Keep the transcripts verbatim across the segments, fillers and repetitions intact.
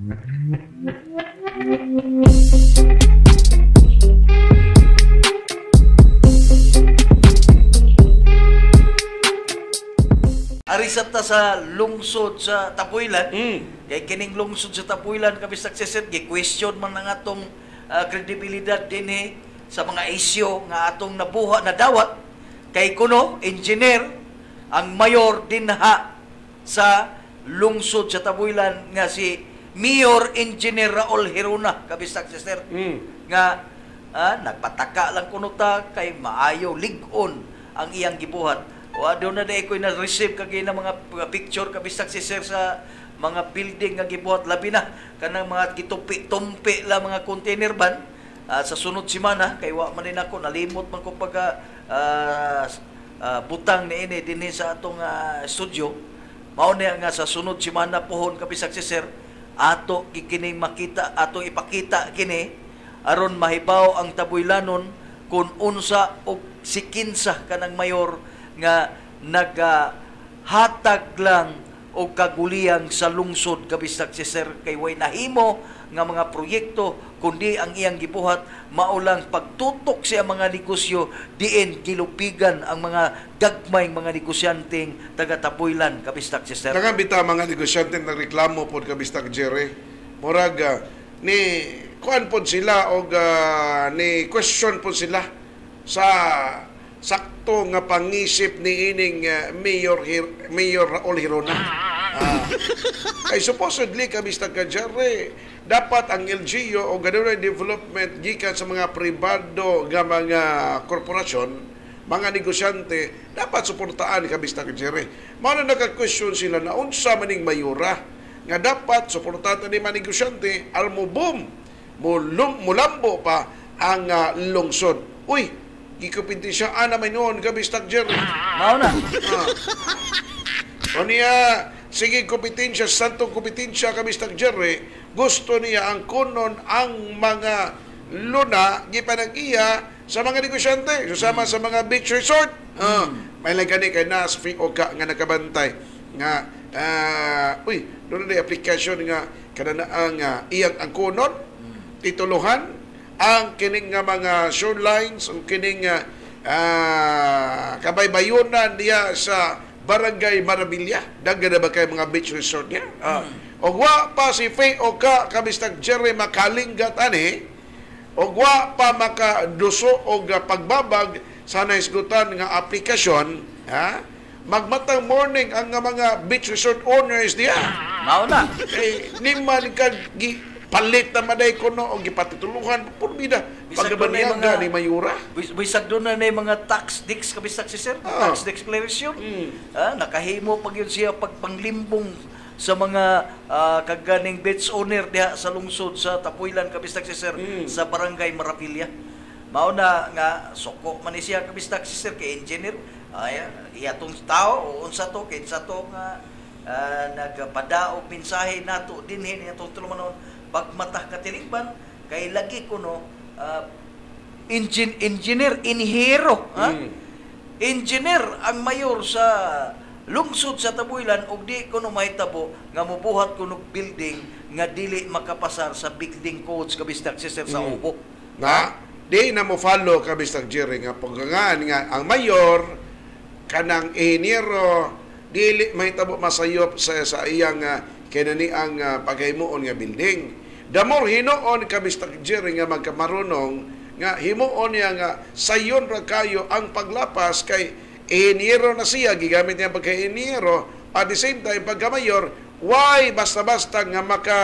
Arisat ta sa lungsod sa Tapuilan, Mm. kay kining lungsod sa Tapuilan kami successor, gi-question man ang atong uh, kredibilidad dinhi sa mga isyu nga atong nabuha na dawat kay kuno engineer ang mayor dinha sa lungsod sa Tapuilan nga si Mayor Engineer Raul Hirona kami successor Mm. nga ah, nagpataka lang kuno ta kay maayo lig-on ang iyang gibuhat. O doon na dahil ko'y na-receive kagay na mga picture kabisag si sir sa mga building nga gibuhat labi na kanang mga gitumpi-tumpi la mga container van uh, sa sunod simana kay wa man din ako nalimot man ko pagka uh, uh, butang ni ini dinhi sa atong uh, studio mao niya nga sa sunod simana pohon kabisag si sir ato kini makita ato ipakita kini aron mahibaw ang Tabuilanon kung unsa og sikinsa kanang mayor nga naghatag uh, lang o kaguliyang sa lungsod kabisag si sir kay way nahimo nga mga proyekto kundi ang iyang gibuhat maulang pagtutok siya mga negosyo diin gilupigan ang mga gagmayng mga negosyanteng taga Tapuilan kabisag si sir. Nakabita mga negosyante nagreklamo pod kabisag Jerry. Murag uh, ni kuan pod sila og uh, ni question pod sila sa sakto nga pangisip ni ining uh, Mayor Hir Mayor Raul Hirona. Ah. Kay supposedly kabista ka Jerry, dapat ang L G U o ganun development gikan sa mga pribado nga mga korporasyon, mga negosyante, dapat suportaan kabista ka Jerry. Mao na naka-question sila na unsa maning mayura nga dapat suportahan ni mga negosyante al mo boom mulum mulambo pa ang uh, lungsod. Uy, gikupinti siya, ana may noon, kabistag Jerry. Mao na. Ah. O niya, sige kupitin siya, santong kupitin siya, kabistag Jerry, gusto niya ang kunon ang mga luna, gipanag-iya sa mga negosyante, susama mm. sa mga beach resort. Mm. Ah, may lagani kay Nas, free o ka, nga nakabantay. Nga, uh, uy, doon na application nga, kananaang uh, iyang ang kunon, mm. tituluhan, ang kining nga mga shorelines o kining uh, uh, kabaybayonan niya sa Barangay Marabilia. Dagan na ba kayo mga beach resort niya? Uh, mm. O wa pa si Faye o ka kabistag Jerry makalinggat ani o wa pa makaduso o pagbabag sa naisgutan nga aplikasyon ha? Magmatang morning ang nga mga beach resort owners niya. Mao na. Eh, ni man ka gi palit na maday ko no o gipatituluhan purbida pagabaniyaga ni mayura bisag doon na na mga tax dix kabisag si sir ah. tax declaration mm. ah, nakahimo pag yun siya pagpanglimbong sa mga uh, kaganing beach owner diha sa lungsod sa Tapuilan kabisag si sir mm. sa Barangay Marabilia mao na nga suko man ni siya kabisag si sir kay engineer ay iyatong tao o unsa to kay sa to nga uh, nagpadaog mensahe nato dinhi atong tulumanon pagmatah katilingban kay lagi ko no uh, engine, engineer inhero ha mm. engineer ang mayor sa lungsod sa Tabuilan ug di ko no mahitabo nga mobuhat kuno building nga dili makapasar sa building codes kabistag si sir sa mm. ubo na di na mo follow kabistag Jerry nga paggangan nga ang mayor kanang engineero dili mahitabo masayop sa sa iyang uh, kinani ang uh, paghimuon nga building. Damor hinuon kabistag Jerry nga magkamarunong nga himuon niya nga sayon ra kayo ang paglapas kay engineero na siya gigamit niya pagka-engineero at the same time pagka-mayor why basta-basta nga maka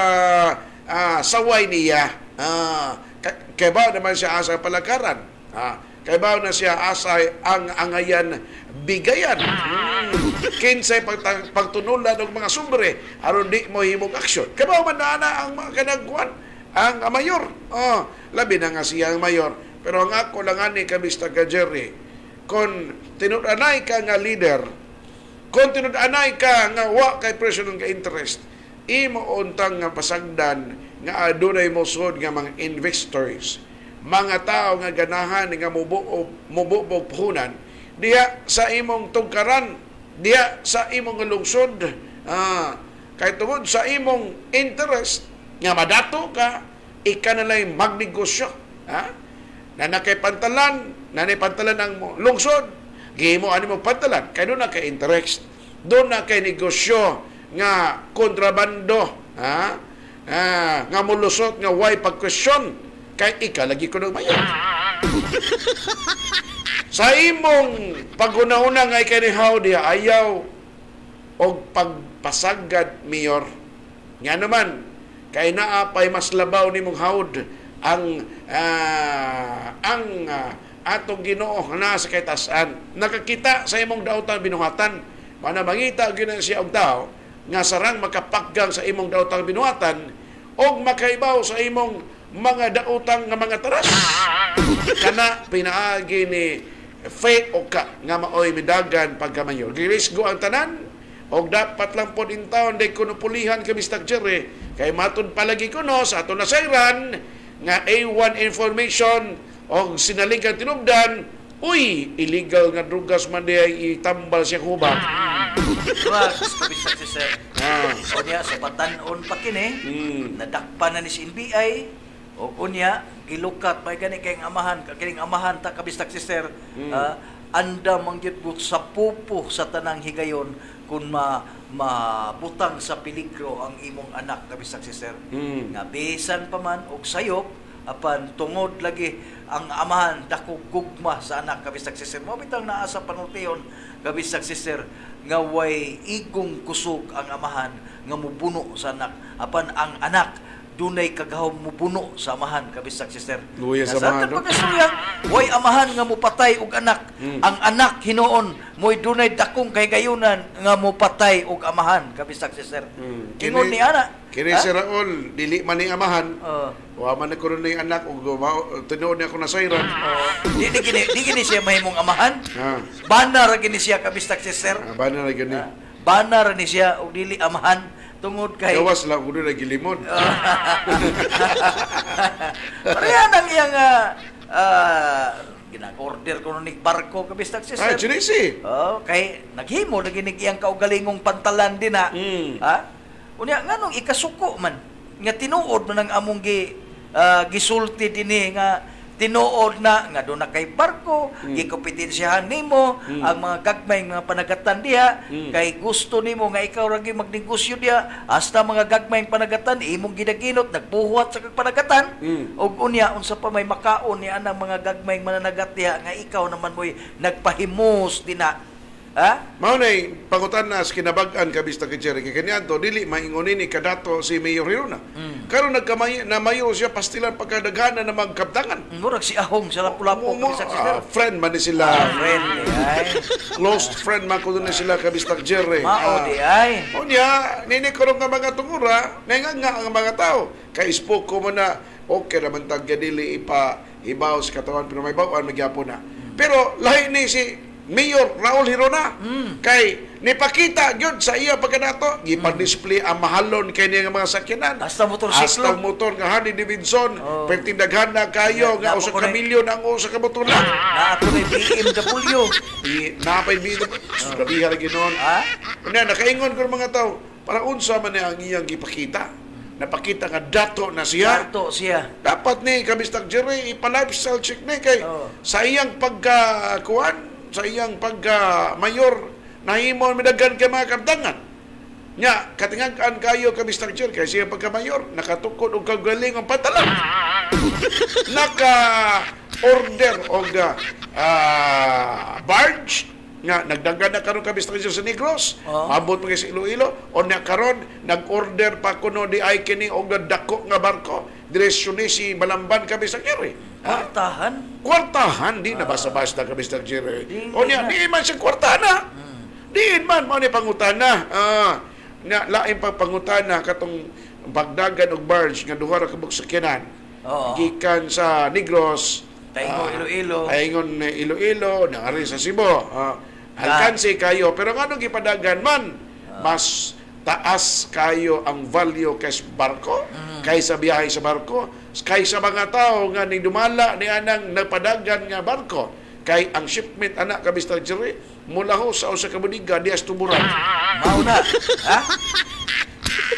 uh, saway niya uh, kay ba naman siya asa palakaran uh, kay ba na siya asay ang angayan bigayan. Hmm. Kinsay pag, pagtunulan ng mga sumbre aron di mo himog aksyon. Kay ba man na ang mga kanagkuan ang uh, mayor. Oh, labi na nga siya ang mayor. Pero ang ako lang ani kabista ka Jerry, kung tinud-anay ka nga leader, kung tinud-anay ka nga wa kay president ka interest, imo untang nga pasagdan nga adunay mosud nga mga investors, mga tao nga ganahan nga mubuo mubuo puhunan diya sa imong tungkaran, diya sa imong lungsod, ah, kay tungod sa imong interest, nga madato ka, ika na lang magnegosyo. Ha? Na nakay pantalan, na nakay pantalan ang lungsod, gihimo ani mo pantalan, kay doon na kay interest, doon na kay negosyo nga kontrabando, ha? Ah, nga mulusot nga why pag-question, kay ika lagi ko nang mayon. Sa imong pag-una-una nga ikanihaw diya, ayaw og pagpasagad, Mayor. Nga naman, kay naa pa'y mas labaw ni mong hawd ang uh, ang uh, atong Ginoo na sa kaytasan. Nakakita sa imong daotan binuhatan, mana mangita gyud siya og tao nga sarang makapakgang sa imong daotang binuhatan og makaibaw sa imong mga daotang nga mga taras. Kana pinaagi ni fake o ka nga maoy midagan pagkamayor. Girisgo ang tanan og dapat lang po in town day kuno pulihan kami Mister Jerry kay matud palagi kuno sa ato nasayran nga A one information og sinaligan tinubdan, uy, illegal nga drugas man di ay itambal siya kubak. Drugs, kabisag si sir. Ah. O niya, sa patanon pa kini, Mm. nadakpan na ni si N B I, o kunya, gilukat, may gani kayong amahan, kining amahan, ta kabisag si sir, Mm. ah, anda mangyud sa pupo sa tanang higayon kung ma mabutang sa peligro ang imong anak kabisag si sir. Mm. Nga bisan pa man og sayop apan tungod lagi ang amahan dako gugma sa anak kabisag si sir. Mo bitang naa sa panultiyon kabisag si sir nga way igong kusog ang amahan nga mubuno sa anak apan ang anak dunay kagahom mubuno sa amahan kabisag si sir. Luya sa amahan, no? Pagkasuyang way amahan nga mupatay og anak. Mm. Ang anak hinuon moy dunay dakong kahigayunan nga mupatay og amahan kabisag si sir. Mm. Ingon ni ana. Kini si Raul, dili man ni amahan. Oh. Wa man ko ni anak ug tinuod niya ako na sayran. Oh. Di di gini, di gini siya mahimong amahan. Ha. Bana ra gini siya kabistak si sir. Ah, ba na gani. Ah, Bana ra ni siya og dili amahan tungod kay Gawas lang kuno na gilimod. pareha nang iyang uh, uh, ginag-order ko ni barko kabistak si Ah, sir. Chinese. Oh, kay naghimo na ginig iyang kaugalingong pantalan din ha. Mm. Ha? Unya nganong ikasuko man nga tinuod man ang among gi ah, gisulti dinhi nga tinuod na nga do na kay barko, Mm. gikompetensyahan nimo Mm. ang mga gagmay mga panagatan diha, Mm. kay gusto nimo nga ikaw ra gyud magnegosyo diha, hasta mga gagmay panagatan imong ginaginot nagbuhuat sa kag panagatan. Mm. Og unya unsa pa may makaon ni anang mga gagmay mananagat diha nga ikaw naman mo'y nagpahimos dina. Ha? Mao nay pangutan na sa kinabag-an kabista kay Jerry kay kaniadto dili maingon ni kadato si Mayor Hirona. Mm. Karon nagkamay na mayor siya pastilan pagkadaghana na magkabtangan. Murag si Ahong sa Lapu-Lapu Mo- mo- kabisag si ah, sir. friend man ni sila. Ah, friend di ay. Close friend man ko na sila kabista kay Jerry. Mao di ay. O niya, nini ko nga mga tungura, nga nga ang mga tao. Kay spoke ko mo na, okay naman tag dili ipa ibaw sa katawan pero may bawaan magyapon na. Pero lahi ni si Mayor Raul Hirona Mm. kay nipakita gyud sa iya pagkanato gipa-display ang mahalon kay niya nga mga sakyanan. Hasta motorsiklo. Hasta motor nga Harley Davidson, Oh. pertindaghan na kayo Na- nga usa napo ka ko na- milyon ang usa ka motor lang. Na ako may B M W. Di napay bido. Sabihan lagi noon. Ha? Una, nakaingon ko ng mga tao, para unsa man niya ang iyang gipakita. Napakita nga dato na siya. Dato siya. Dapat ni Kabistag Jerry, ipa-lifestyle check ni kay Oh. sa iyang pagkakuan, sa iyang pagka-mayor, nahimon midagan kay mga kabtangan. Nya, katingagan kayo Kabistag Jerry, kay siya pagka-mayor, nakatukod og kagaling ang pantalan. Naka-order og ah, barge, nga nagdagan na karon Kabistag Jerry sa Negros, Oh. maabot pa kay sa Iloilo, o na karon nag-order pa kuno di ay kini og dako nga barko direksyon ni si Balamban Kabistag Jerry. Ha? Kwartahan. Kwartahan di na basta-basta Kabistag Jerry. Di- O niya, di di man siya kwartana. Hmm. Di man mo ni pangutana. Ah, na lain pa pangutana katong bagdagan og barge nga duha ra ka sakyanan. Oo. Gikan sa Negros, Taingon, ah, Iloilo. Taingon eh, Iloilo, nangari sa Cebu. Ah, alkansi kayo pero ngano gipadagan man mas taas kayo ang value kay sa barko, kaysa biyahe sa barko, kaysa mga tao nga ni dumala ni anang nagpadagan nga barko. Kay ang shipment anak Kabistag Jerry mula ho sa usa ka bodega dias tuburan. Mao na. Ha?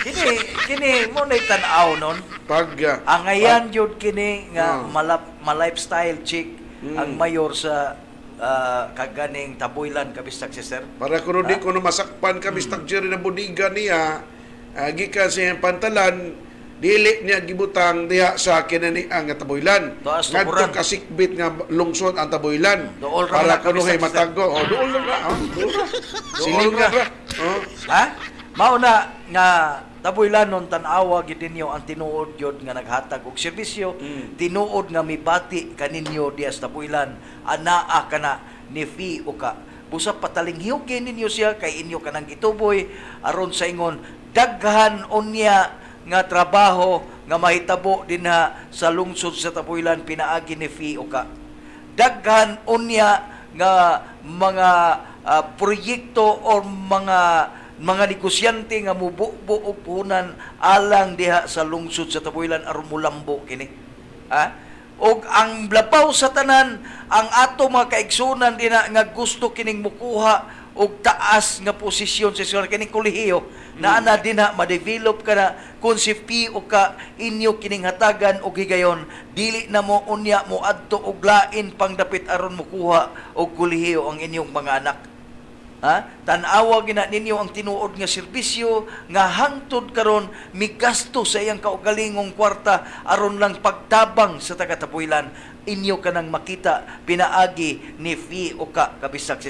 kini kini mo na tan-aw nun. Pag uh, Angayan yun kini nga Oh. malap, ma-lifestyle chick Mm. ang mayor sa ah, kaganing Taboylan kabistag si sir. para kuno di kuno masakpan ka Mister Jerry na budiga niya, uh, gikan sa iyang pantalan, dili niya gibutang diha sa kinani ang Taboylan. Taas Ngadto tukuran. kasikbit nga lungsod ang Taboylan. Dool ra Para na kuno hay kabisag- matago. Oh, dool lang ra. Oh, dool ra. Silingan ra. ra. Oh. Ha? Mao na nga Taboylanon tan-awa gid ninyo ang tinuod yod nga naghatag og serbisyo, Mm. tinuod nga mibati kaninyo diha sa Taboylan, anaa kana ni Fi uka. Busa patalinghiyog ninyo siya kay inyo kanang gituboy aron sa ingon daghan unya nga trabaho nga mahitabo dinha sa lungsod sa Taboylan pinaagi ni Fi uka. Daghan unya nga mga ah, proyekto o mga mga negosyante nga mubuo og puhunan alang diha sa lungsod sa Taboylan aron mulambo kini. Ha? Og ang labaw sa tanan ang ato mga kaigsunan dina nga gusto kining mukuha og taas nga posisyon sa iskwela kining kolehiyo na ana dinha ma-develop ka na kung si P o ka inyo kining hatagan og higayon dili na mo unya mo adto og lain pang dapit aron mukuha og kolehiyo ang inyong mga anak. Ha? Tan-awa gina ninyo ang tinuod nga serbisyo nga hangtod karon migasto sa iyang kaugalingong kwarta aron lang pagtabang sa taga Taboylan. Inyo kanang makita pinaagi ni Fi o ka kabisag si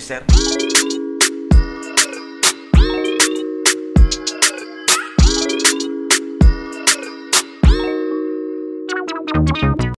sir.